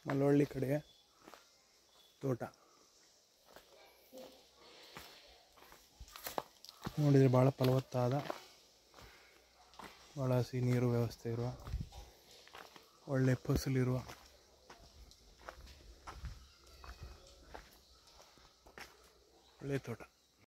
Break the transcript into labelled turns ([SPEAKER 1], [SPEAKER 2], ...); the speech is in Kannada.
[SPEAKER 1] ಮಳವಳ್ಳಿ ಕಡೆಯ ತೋಟ ನೋಡಿದರೆ ಭಾಳ ಫಲವತ್ತಾದ, ಭಾಳ ಹಸಿ ನೀರು ವ್ಯವಸ್ಥೆ ಇರುವ, ಒಳ್ಳೆ ಫಸಲಿರುವ ಒಳ್ಳೆಯ ತೋಟ.